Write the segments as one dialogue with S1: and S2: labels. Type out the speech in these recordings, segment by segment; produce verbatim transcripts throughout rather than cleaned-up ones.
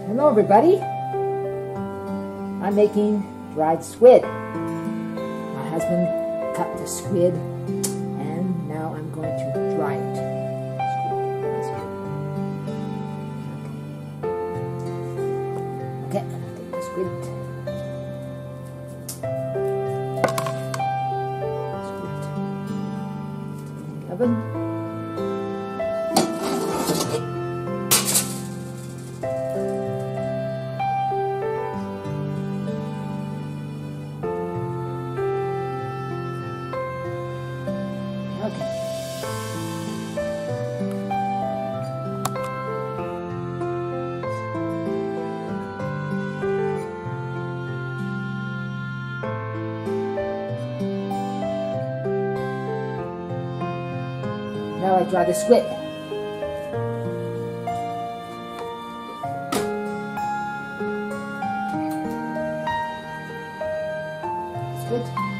S1: Hello everybody, I'm making dried squid. My husband cut the squid and now I'm going to dry it. Okay, take the squid. Squid. Oven. Okay. Now I dry the squid. Squid.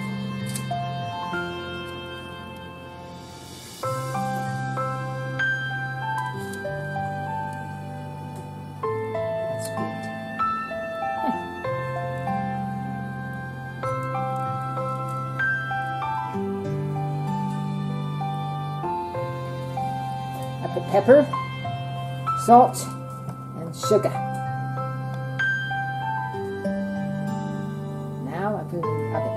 S1: I put pepper, salt, and sugar. Now I put it in the oven.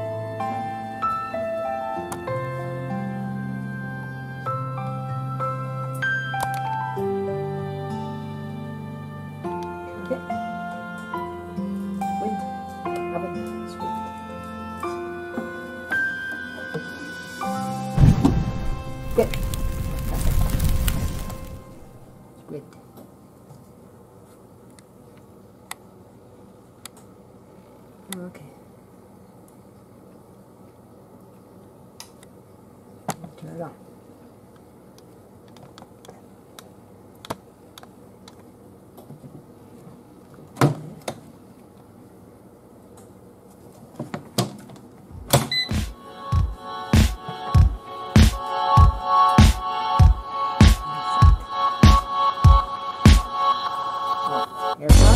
S1: Okay. Wind, oven, sweet. Good. Squid. Okay. Turn it on. Air fry.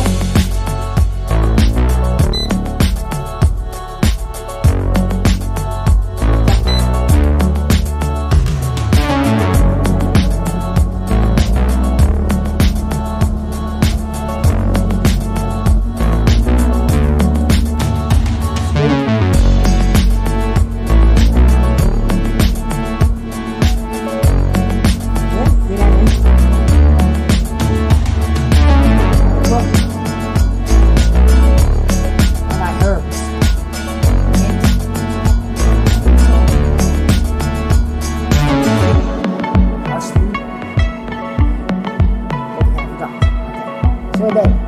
S1: So then, okay.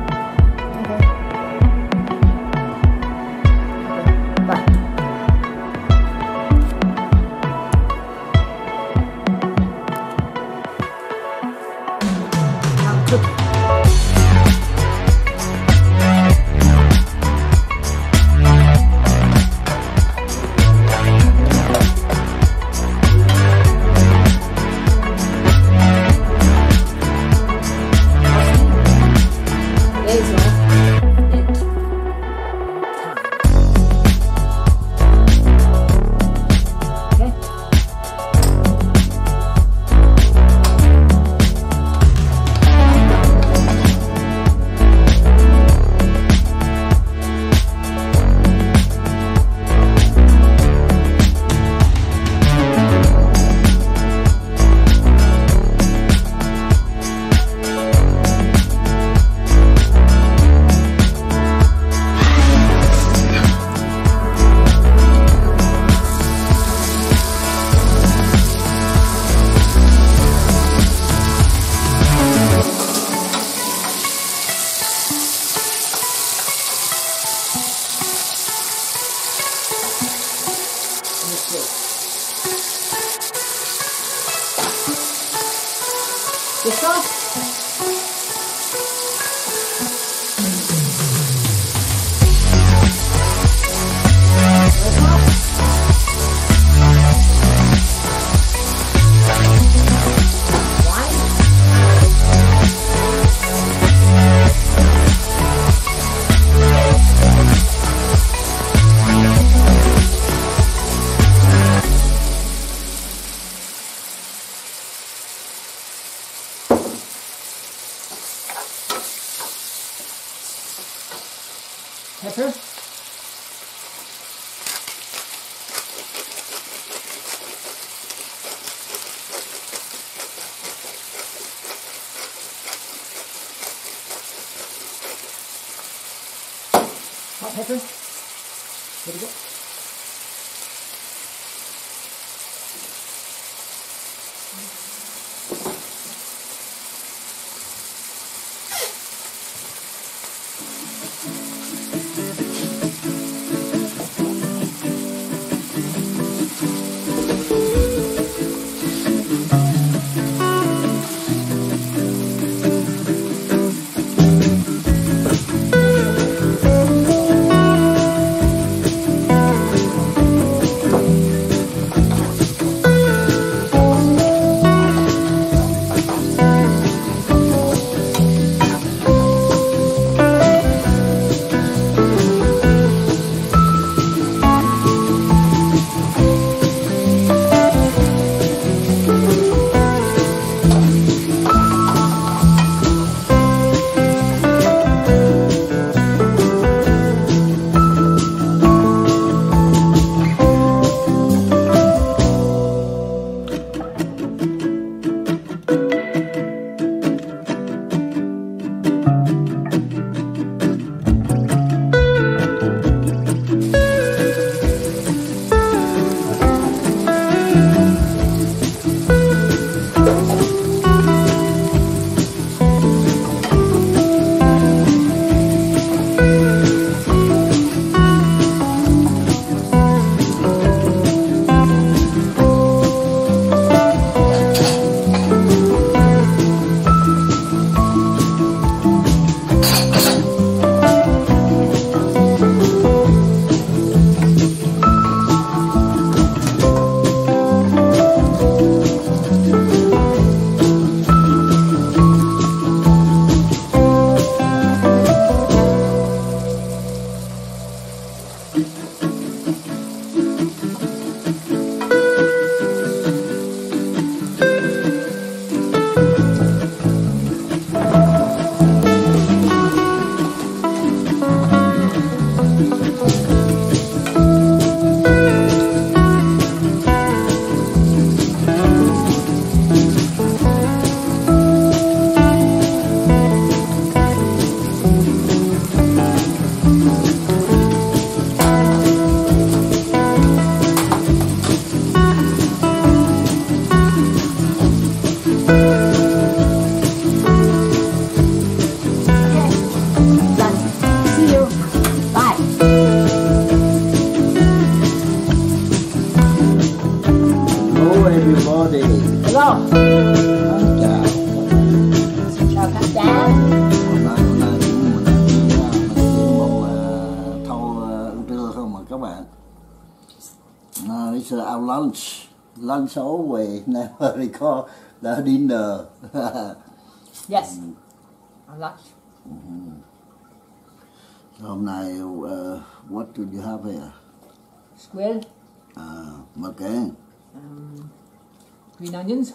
S1: Bye. Now cook. pepper. Hot pepper. There we go. Hello.
S2: Xin chào.
S1: Xin chào các cháu.
S2: Hôm nay hôm nay chúng mình đi ra mình tìm một uh, thâu uh, trưa không mà các bạn. Uh, it's our lunch. Lunch always never recall the dinner.
S1: Yes. Our lunch.
S2: Mm-hmm. Hôm nay uh, what do you have here?
S1: Squid.
S2: Uh, okay.
S1: Um, green onions.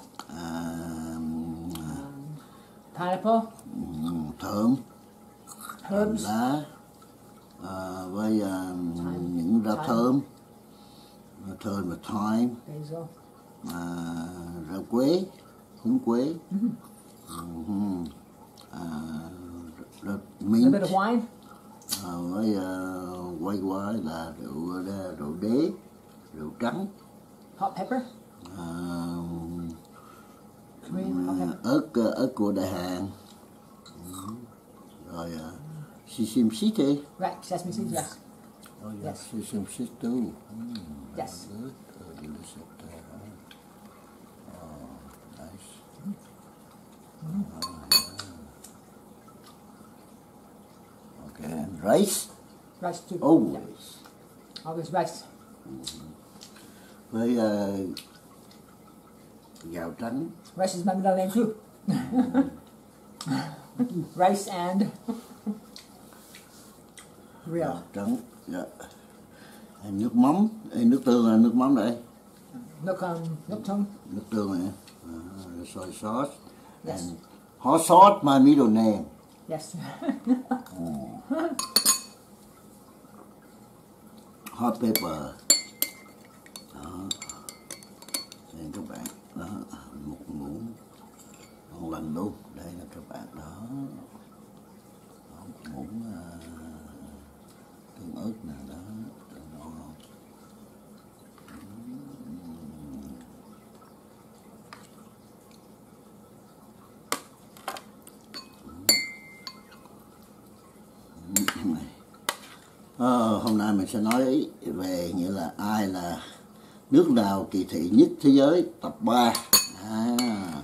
S2: Um,
S1: Um, pineapple.
S2: um, thơm.
S1: Herbs.
S2: Lá. Uh, với uh,
S1: Thyme.
S2: những rau
S1: Thyme.
S2: thơm. Rau thơm và thyme.
S1: Basil.
S2: À, rau quế, húng quế,
S1: Mm-hmm.
S2: uh-huh. à, rau
S1: A
S2: mint,
S1: little bit of wine.
S2: à, với uh, quay quay là rượu rượu đế, rượu trắng,
S1: Hot pepper.
S2: à,
S1: Green hot pepper.
S2: ớt ớt của Đại Hàn, rồi uh, sesame seed đi.
S1: Right. Sesame seeds. Yes.
S2: Oh yeah,
S1: Yes.
S2: sesame seed too. Mm,
S1: Yes.
S2: good. Uh, delicious. Oh, nice.
S1: Mm-hmm.
S2: Okay, and rice
S1: Rice too.
S2: always.
S1: Yeah. Always rice.
S2: Với uh, gạo trắng.
S1: Rice is my middle name too. Rice and real.
S2: Gạo trắng. Dạ. Nước mắm, Ê, nước tương là nước mắm đây.
S1: Nước um, nước chấm.
S2: Nước tương này. Uh, soy sauce.
S1: Yes.
S2: And hot sauce, my middle name.
S1: Yes.
S2: hot pepper. Đó, xem các bạn, đó, một muỗng ngon lành luôn. Đây là các bạn, đó, đó một muỗng uh, tương ớt nè, đó, ngon không? À, hôm nay mình sẽ nói về nghĩa là ai là nước nào kỳ thị nhất thế giới tập ba. À,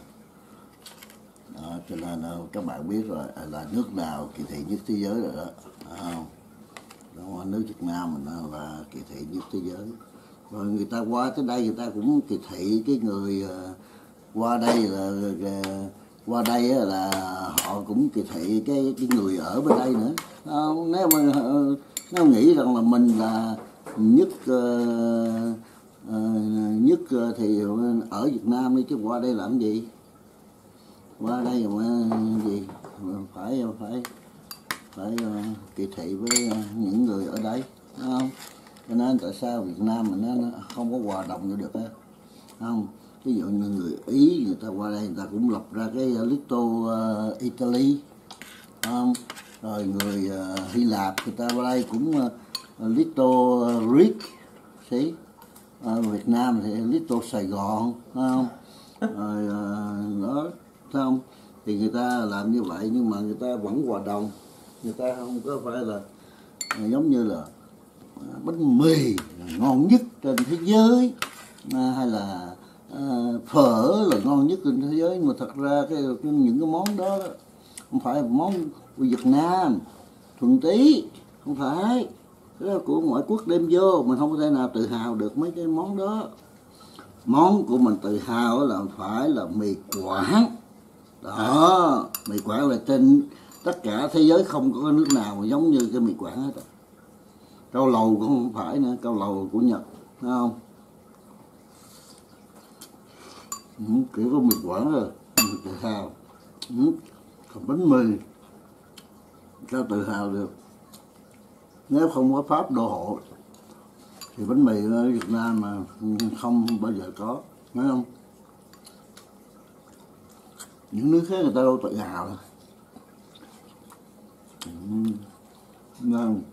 S2: đó, cho nên các bạn biết rồi là nước nào kỳ thị nhất thế giới rồi đó. À, đó nước Việt Nam mình là kỳ thị nhất thế giới. Rồi người ta qua tới đây người ta cũng kỳ thị cái người uh, qua đây là uh, qua đây là họ cũng kỳ thị cái cái người ở bên đây nữa. À, nếu mà uh, nó nghĩ rằng là mình là nhất uh, uh, nhất uh, thì ở Việt Nam đi, chứ qua đây làm gì, qua đây mà gì phải phải phải uh, kỳ thị với uh, những người ở đây, không? Cho nên tại sao Việt Nam mình nó không có hòa đồng được á, không? Ví dụ như người Ý người ta qua đây người ta cũng lập ra cái Little uh, Italy, không? Rồi người uh, Hy Lạp người ta qua đây cũng uh, Little Greek, see? Uh, Việt Nam thì Little Sài Gòn, không? Rồi uh, đó, không? Thì người ta làm như vậy nhưng mà người ta vẫn hòa đồng, người ta không có phải là uh, giống như là uh, bánh mì ngon nhất trên thế giới, uh, hay là uh, phở là ngon nhất trên thế giới, nhưng mà thật ra cái, cái những cái món đó, đó không phải món của Việt Nam thuần tí, không phải, đó là của ngoại quốc đem vô, mình không có thể nào tự hào được mấy cái món đó. Món của mình tự hào là phải là mì Quảng. Đó, mì Quảng là trên tất cả thế giới không có nước nào mà giống như cái mì Quảng hết. Cao lầu cũng không phải nữa, cao lầu của Nhật, thấy không? Ừ, kiểu có mì Quảng rồi, mình tự hào. Ừ, còn bánh mì sao tự hào được? Nếu không có Pháp đô hộ thì bánh mì ở Việt Nam mà không bao giờ có, thấy không? Những nước khác người ta đâu tự hào. Nên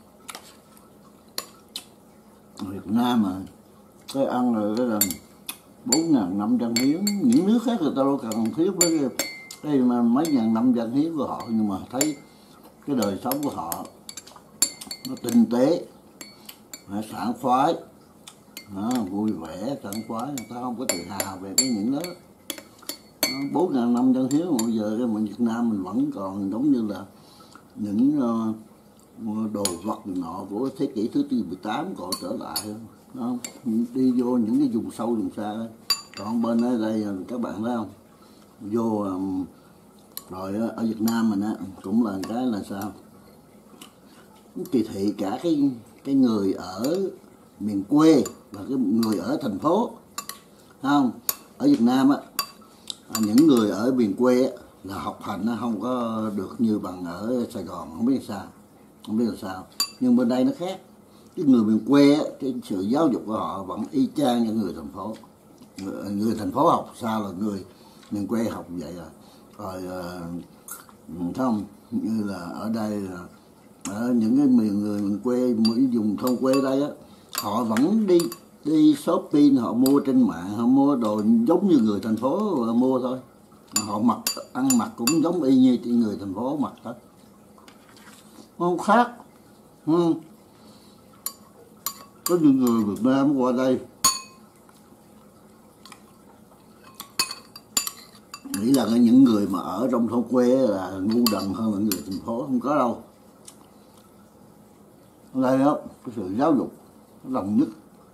S2: Việt Nam mà cái ăn rồi cái là bốn ngàn năm trăm hiến, những nước khác người ta đâu cần thiết với cái, cái mà mấy ngàn năm trăm hiến của họ, nhưng mà thấy cái đời sống của họ nó tinh tế, sảng khoái, đó, vui vẻ, sảng khoái, người ta không có tự hào về cái những đó. Bốn ngàn năm trăm hiến bây giờ cái mình Việt Nam mình vẫn còn giống như là những uh, đồ vật nọ của thế kỷ thứ mười tám còn trở lại, không? Đi vô những cái vùng sâu vùng xa đó. Còn bên ở đây các bạn thấy không, vô um, rồi ở Việt Nam mình á cũng là cái là sao, kỳ thị cả cái cái người ở miền quê và cái người ở thành phố, không? Ở Việt Nam á, những người ở miền quê á, là học hành nó không có được như bằng ở Sài Gòn, không biết sao, không biết là sao. Nhưng bên đây nó khác, cái người miền quê á, cái sự giáo dục của họ vẫn y chang như người thành phố. Người, người thành phố học sao là người miền quê học vậy à. Rồi uh, không, như là ở đây là ở những cái miền người miền quê, mỗi vùng thôn quê đây á, họ vẫn đi đi shopping, họ mua trên mạng, họ mua đồ giống như người thành phố mua thôi, họ mặc ăn mặc cũng giống y như người thành phố mặc thôi, không khác. Ừ. Có những người Việt Nam qua đây nghĩ là những người mà ở trong thôn quê là ngu đần hơn những người thành phố, không có đâu. Ở đây đó, cái sự giáo dục nó đồng nhất.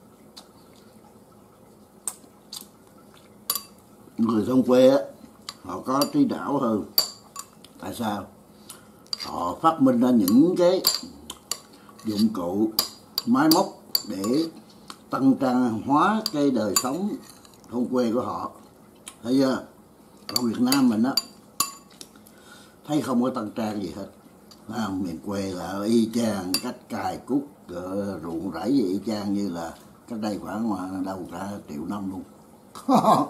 S2: Người thôn quê á, họ có trí não hơn. Tại sao? Họ phát minh ra những cái dụng cụ máy móc để tăng trang hóa cái đời sống thôn quê của họ, thấy chưa? Ở Việt Nam mình á thấy không có tăng trang gì hết, À, miền quê là y chang cách cài cút uh, ruộng rẫy y chang như là cách đây khoảng mà đâu cả triệu năm luôn. Không,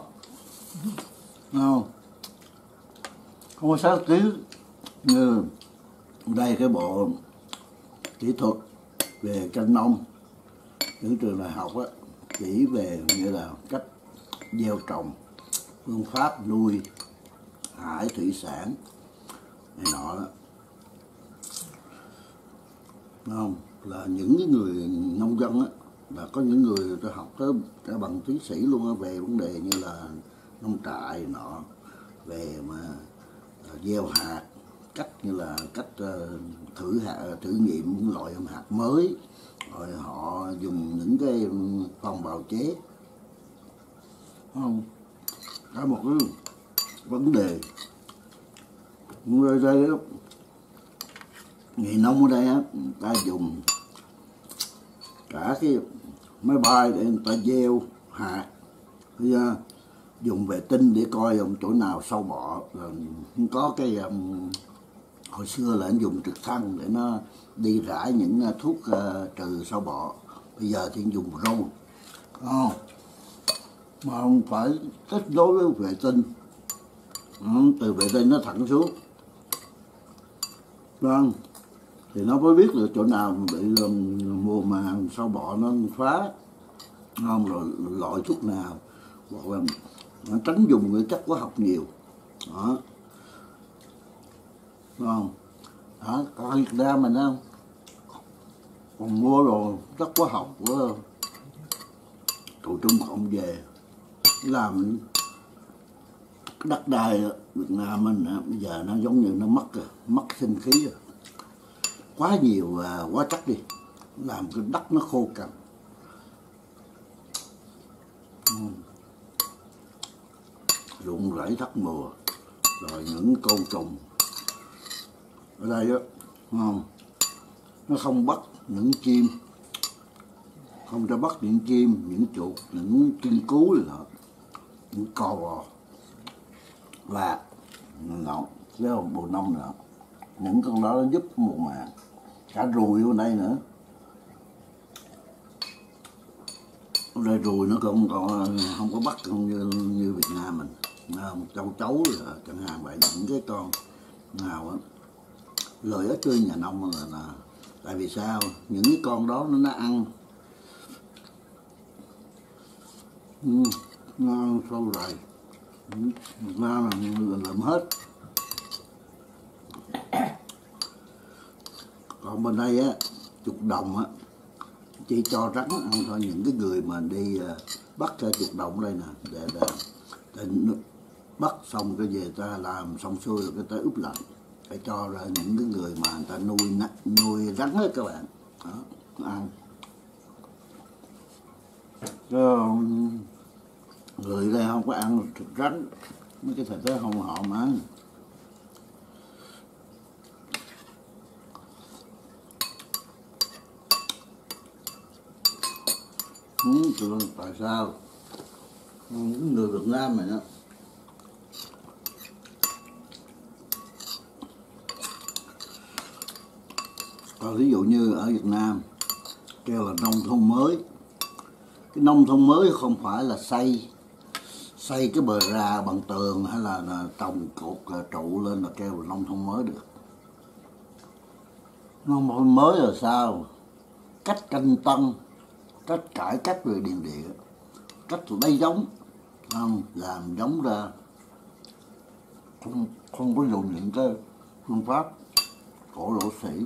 S2: không có sát tiếng như đây. Cái bộ kỹ thuật về chăn nông những trường đại học á, chỉ về như là cách gieo trồng, phương pháp nuôi hải thủy sản này nọ đó. Không, là những cái người nông dân á, là có những người ta học tới cả bằng tiến sĩ luôn á, về vấn đề như là nông trại nọ, về mà uh, gieo hạt, cách như là cách uh, thử hạt, thử nghiệm những loại hạt mới, rồi họ dùng những cái phân bào chế. Không, cả một cái vấn đề người đây đó, nghề nông ở đây á, người ta dùng cả cái máy bay để người ta gieo hạt, bây giờ dùng vệ tinh để coi um, chỗ nào sâu bọ, rồi có cái um, hồi xưa là anh dùng trực thăng để nó đi rải những uh, thuốc uh, trừ sâu bọ, bây giờ thì dùng drone, oh. Mà không phải kết nối với vệ tinh, ừ, từ vệ tinh nó thẳng xuống, vâng, thì nó mới biết được chỗ nào bị um, mùa màng sâu bọ nó phá, không, rồi loại thuốc nào, hoặc là nó tránh dùng cái chất hóa học nhiều, đó, không, đó, có Việt Nam mình không, còn mua rồi chất hóa học của tụi Trung Cộng về làm cái đất đai Việt Nam mình bây giờ nó giống như nó mất rồi, mất sinh khí rồi, quá nhiều uh, hóa chất đi, làm cái đất nó khô cằn. uhm. Ruộng rẫy thất mùa, rồi những côn trùng ở đây đó, không, nó không bắt những chim, không cho bắt những chim, những chuột, những chim cú nữa, những cò bò và nó cái bồ nông nữa, những con đó nó giúp mùa màng, cả ruồi ở đây nữa. Ở đây ruồi nó cũng còn không có bắt không như, như Việt Nam mình, không, châu chấu là chẳng hạn vậy, những cái con nào á lợi ích cho nhà nông là, là tại vì sao những cái con đó nó, nó ăn ừ, nó ăn sâu rầy, nó là lượm hết. Còn bên đây á, chuột đồng á chỉ cho rắn ăn thôi, những cái người mà đi uh, bắt uh, chuột đồng đây nè, để, để, để bắt xong cái về ta làm xong xuôi rồi cái ta ướp lạnh, phải cho ra những cái người mà người ta nuôi nuôi rắn hết các bạn, đó, ăn. Rồi, người đây không có ăn thịt rắn, mấy cái thịt đó không họ mà ăn. Ừ, tại sao những người Việt Nam này đó còn ví dụ như ở Việt Nam kêu là nông thôn mới, cái nông thôn mới không phải là xây xây cái bờ rà bằng tường hay là, là trồng cột trụ lên là kêu là nông thôn mới được. Nông thôn mới là sao? Cách canh tân, cách cải cách về điền địa, cách lấy giống, không, làm giống ra, không, không có dùng những cái phương pháp cổ lỗ sĩ,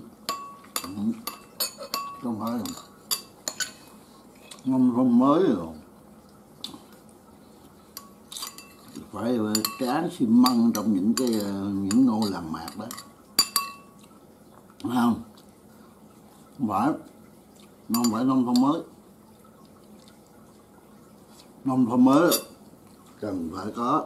S2: không phải là nông thôn mới rồi phải tráng xi măng trong những cái những ngôi làng mạc đó, không, không phải, không phải nông thôn mới. Nông thôn mới cần phải có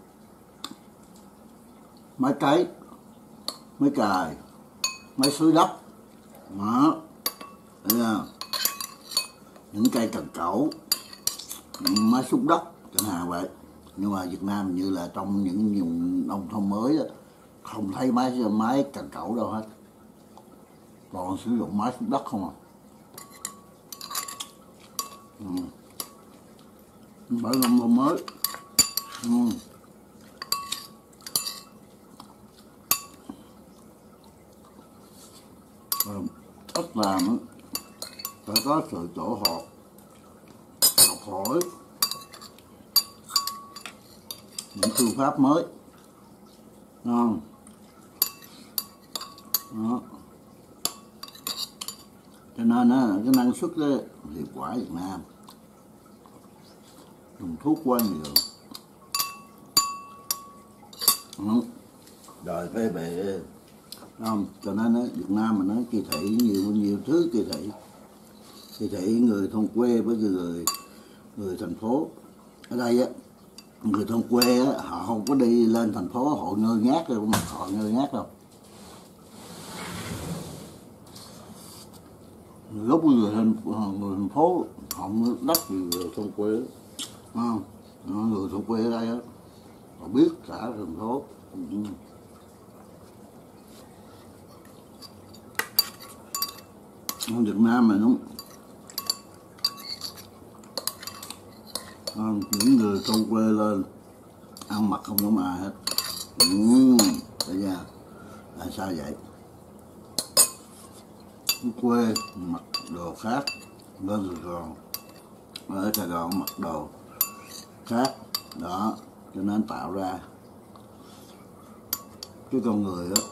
S2: máy cấy, máy cài, máy xới đất, đó, thấy không? Những cây cần cẩu, máy xúc đất chẳng hạn vậy. Nhưng mà Việt Nam như là trong những vùng nông thôn mới đó, không thấy máy máy cần cẩu đâu hết, còn sử dụng máy xúc đất không à. Ừ. Bởi nông thôn mới. Ừ. Cách làm phải có sự tổ hợp, học hỏi những phương pháp mới, ngon đó. Cho nên á, cái năng suất đó, hiệu quả Việt Nam dùng thuốc quá nhiều. Ừ. Rồi cái về không, cho nên á, Việt Nam mình nói kỳ thị nhiều nhiều thứ kỳ thị, kỳ thị người thôn quê với người người thành phố. Ở đây á, người thôn quê á, họ không có đi lên thành phố họ ngơ ngác đâu, mà họ ngơ ngác đâu. Lúc người thành người thành phố họ đất gì người thôn quê, không? Người thôn quê ở đây á, họ biết cả thành phố. Ở Việt Nam mình đúng, những người thôn quê lên ăn mặc không giống ai hết. Ừ, thấy chưa? Tại sao vậy? Quê mặc đồ khác, lên Sài Gòn, ở Sài Gòn mặc đồ khác đó, cho nên tạo ra cái con người đó,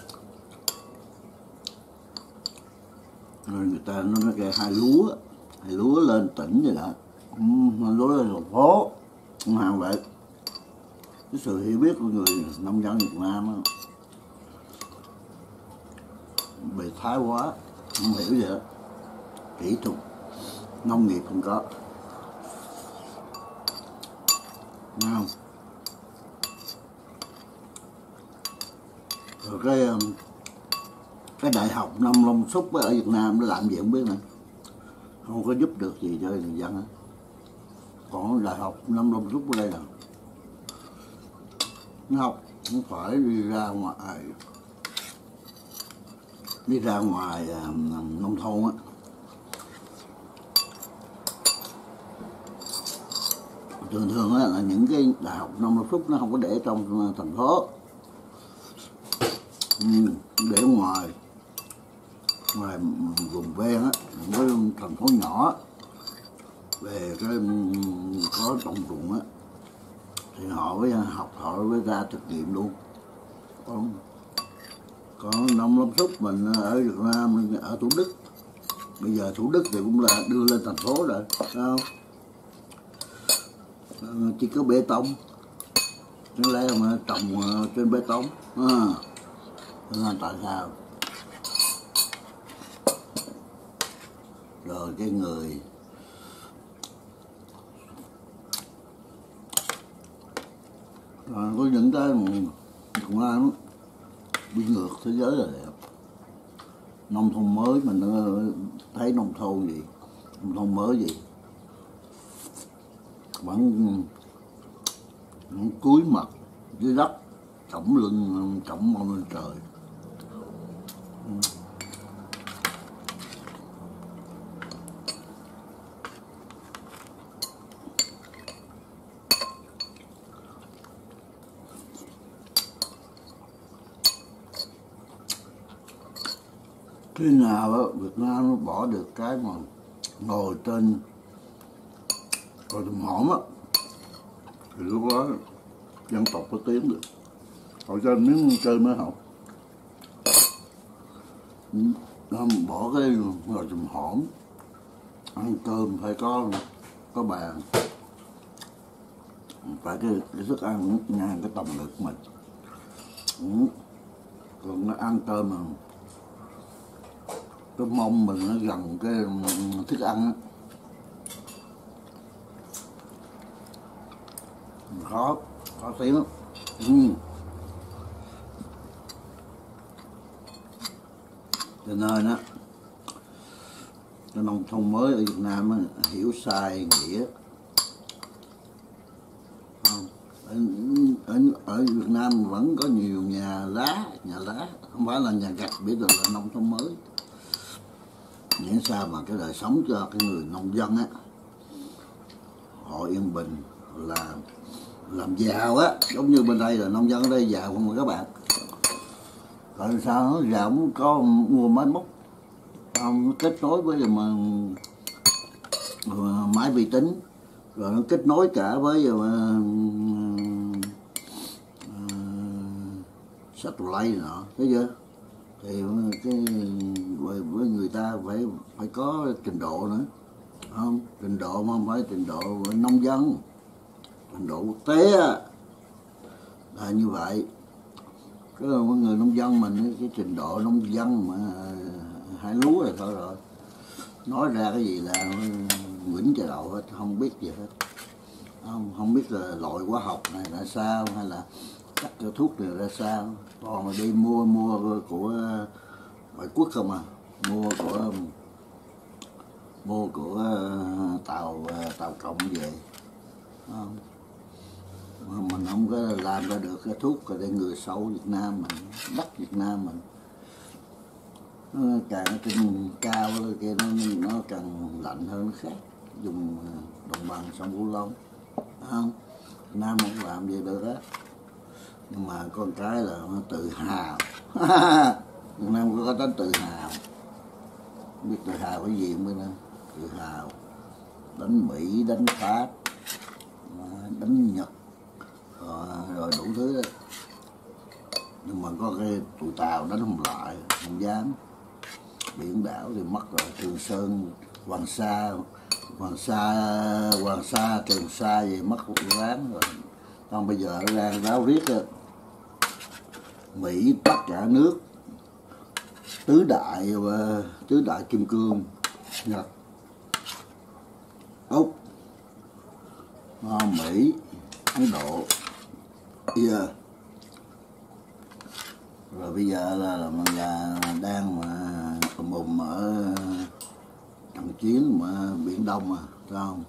S2: rồi người ta nó kêu hai lúa, hai lúa lên tỉnh vậy đó, hai lúa lên thành phố, không hàng vậy. Cái sự hiểu biết của người nông dân Việt Nam đó, bị thái quá, không hiểu gì hết, kỹ thuật nông nghiệp không có, nghe không? Rồi cái cái đại học nông lâm súc ở Việt Nam nó làm gì không biết nữa, không có giúp được gì cho người dân hết. Còn đại học nông lâm súc ở đây là nó học không phải đi ra ngoài, đi ra ngoài à, nông thôn á, thường thường á, là những cái đại học nông lâm súc nó không có để trong thành phố, ừ, để ngoài ngoài vùng ven á, có thành phố nhỏ về cái có trồng ruộng á, thì họ với học họ với ra thực nghiệm luôn. Còn còn nông lâm súc mình ở Việt Nam, ở Thủ Đức, bây giờ Thủ Đức thì cũng là đưa lên thành phố rồi, sao chỉ có bê tông, chẳng lẽ mà trồng trên bê tông à, nên tại sao? Rồi cái người rồi có những cái cũng ăn đi ngược thế giới là đẹp. Nông thôn mới mình thấy nông thôn gì, nông thôn mới gì vẫn, vẫn cúi mặt dưới đất, cõng lưng cõng mông lên trời. Khi nào đó, Việt Nam nó bỏ được cái mà ngồi trên còi thùng hổm á, thì lúc đó dân tộc có tiếng được. Họ cho miếng chơi mới học. Bỏ cái ngồi thùng hổm, ăn cơm phải có có bàn, phải cái, cái thức ăn ngang cái tầm ngực mình. Ừ. Còn nó ăn cơm mà cái mông mình nó gần cái thức ăn á, khó khó tiếng lắm. Ừ. Cho nên á, cái nông thôn mới ở Việt Nam á, hiểu sai nghĩa. Ở, ở, ở Việt Nam vẫn có nhiều nhà lá, nhà lá, không phải là nhà gạch, biết được là nông thôn mới. miễn sao mà cái đời sống cho cái người nông dân á họ yên bình, là làm giàu á, giống như bên đây là nông dân ở đây giàu không mà các bạn. Tại sao nó giàu cũng có mua máy móc, không kết nối với mà, mà máy vi tính, rồi nó kết nối cả với uh, uh, satellite nọ, thấy chưa? Thì cái với người ta phải phải có trình độ nữa, không? Trình độ mà không phải trình độ nông dân, trình độ quốc tế là như vậy. Cái người nông dân mình cái trình độ nông dân mà hái lúa rồi thôi rồi, nói ra cái gì là quýnh chợ đầu hết, không biết gì hết, không không biết là loại hóa học này là sao, hay là cách cho thuốc này ra sao. Còn mà đi mua mua của ngoại quốc không à, mua của mua của tàu tàu cộng về, không? Mình không có làm ra được cái thuốc để ngừa sâu Việt Nam mình, đất Việt Nam mình nó càng ở trên cao kia nó nó càng lạnh hơn nó khác, dùng đồng bằng sông Cửu Long, không? Việt Nam không làm gì được á, nhưng mà con cái là nó tự hào. Việt Nam có tính tự hào, không biết tự hào cái gì mới nữa, tự hào đánh Mỹ, đánh Pháp, đánh Nhật, rồi, rồi đủ thứ đó. Nhưng mà có cái tụi Tàu đánh không lại, không dám. Biển đảo thì mất rồi, Trường Sơn, Hoàng Sa, Hoàng Sa, Hoàng Sa, Trường Sa gì mất một ráng rồi. Còn bây giờ đang ráo riết đó. Mỹ tất cả nước tứ đại và tứ đại kim cương, Nhật, Úc, Mỹ, Ấn Độ, yeah. Rồi bây giờ là, là, là đang mà mùng ở trận chiến mà Biển Đông mà, phải không?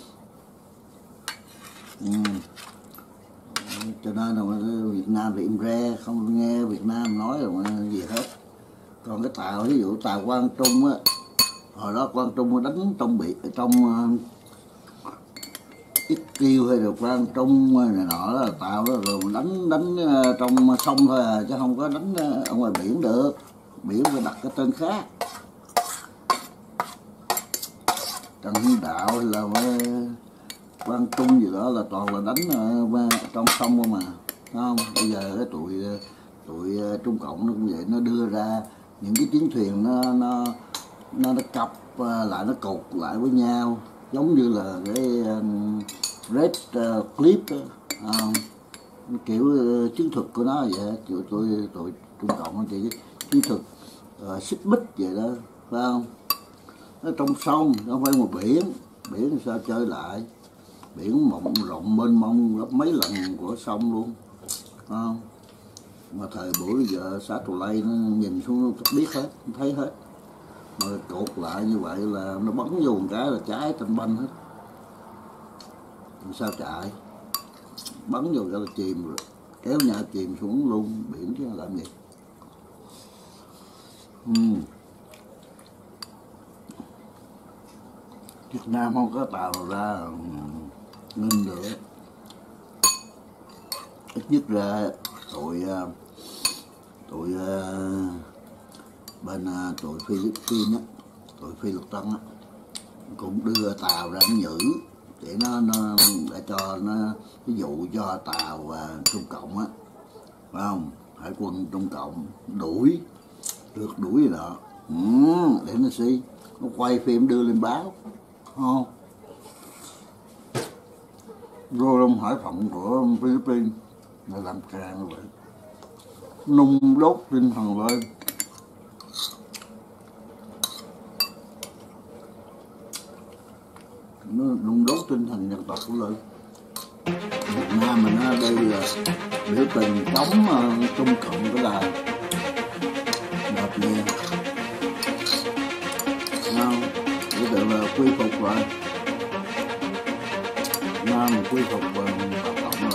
S2: Ừ. Cho nên là Việt Nam thì im re, không nghe Việt Nam nói rồi gì hết. Còn cái tàu, ví dụ tàu Quang Trung á, hồi đó Quang Trung đánh trong biển, trong ít kiêu hay là Quang Trung này nọ đó, tàu đó rồi đánh đánh trong sông thôi à, chứ không có đánh ở ngoài biển được. Biển phải đặt cái tên khác. Trần Hưng Đạo hay là Quang Trung gì đó là toàn là đánh ở trong sông mà, không? Bây giờ cái tụi tụi Trung Cộng nó cũng vậy, nó đưa ra những cái chiến thuyền nó nó nó, nó cặp lại, nó cột lại với nhau, giống như là cái um, red uh, clip đó, um, kiểu uh, chiến thuật của nó vậy. Tụi tôi tụi Trung Cộng thì chiến thuật uh, xích bích vậy đó, phải không? Nó trong sông, không phải một biển. Biển thì sao chơi lại? Biển mộng rộng mênh mông gấp mấy lần của sông luôn, không? Mà thời buổi bây giờ xã Tù Lây nó nhìn xuống nó biết hết, thấy hết. Mà cột lại như vậy là nó bắn vô một cái là cháy thành banh hết. Làm sao chạy? Bắn vô cái là chìm rồi, kéo nhà chìm xuống luôn biển chứ làm gì. uhm. Việt Nam không có tàu ra ngưng được. Ít nhất ra tụi tụi bên tụi Philippines á, tụi Phi Lục Tân á, cũng đưa tàu ra nó nhử để nó, nó để cho nó ví dụ cho tàu Trung Cộng á, phải không? Hải quân Trung Cộng đuổi, rượt đuổi gì đó, ừ, để nó xí, nó quay phim đưa lên báo, không? Rô Đông Hải Phòng của Philippines là làm càng như vậy, nung đốt tinh thần lên. Nó nung đốt tinh thần dân tộc của lên. Việt Nam mình ở đây là biểu tình chống uh, Trung Cộng cái là đợt này, không? Cái được là quy phục rồi, Nam quy phục và hoạt động